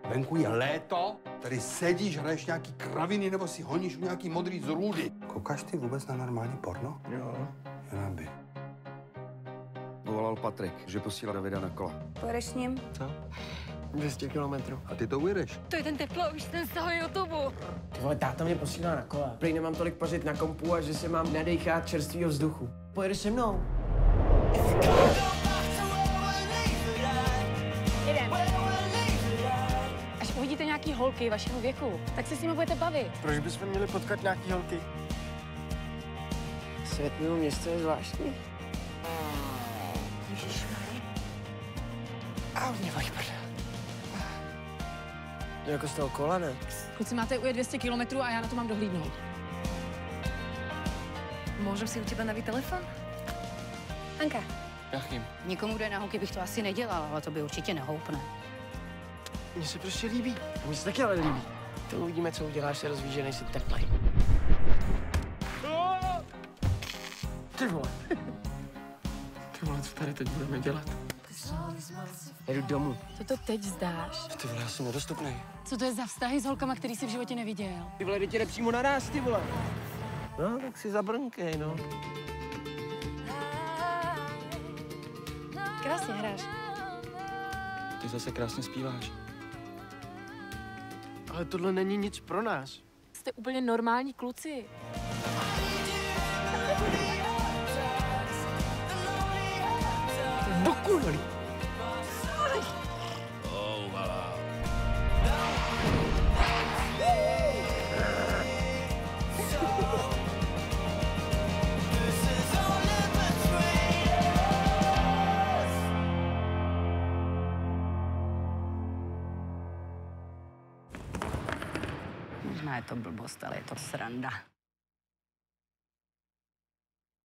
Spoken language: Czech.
Venku je léto, tady sedíš, hraješ nějaký kraviny nebo si honíš nějaký modrý zrůdy. Koukáš ty vůbec na normální porno? Jo. Jenom by. Volal Patrik, že posílá Davida na kola. Pojedeš s ním? Co? 200 kilometrů. A ty to ujedeš? To je ten teplouš, ten z toho YouTubeu. Ty vole, táta mě posílá na kola. Prý nemám tolik pořit na kompu a že se mám nadechat čerstvýho vzduchu. Pojedeš se mnou? Jedem. Až uvidíte nějaký holky vašeho věku, tak se s nimi budete bavit. Proč bychom měli potkat nějaký holky? Svět mimo město je zvláštní. Ježišmarja. A mě bolí prdel. Jako z toho kola, ne? Kluci, máte ujet 200 kilometrů a já na to mám dohlídnout. Můžem si u tebe nabít telefon? Anka. Jachim. Nikomu, kdo je na holky, bych to asi nedělal, ale to by určitě nehoupne. Mně se prostě líbí. Mně se taky ale líbí. To uvidíme, co uděláš, se rozvíjí, že nejsi teplej. Ty vole. Ty vole, co tady teď budeme dělat? Jedu domů. Co to teď zdáš? Ty vole, já jsem nedostupný. Co to je za vztahy s holkama, který jsi v životě neviděl? Ty vole, jde přímo na nás, ty vole. No, tak si zabrnkej, no. Krásně hráš. Ty zase krásně zpíváš. Ale tohle není nic pro nás. Jste úplně normální kluci. Dokonalý. Možná je to blbost, ale je to sranda.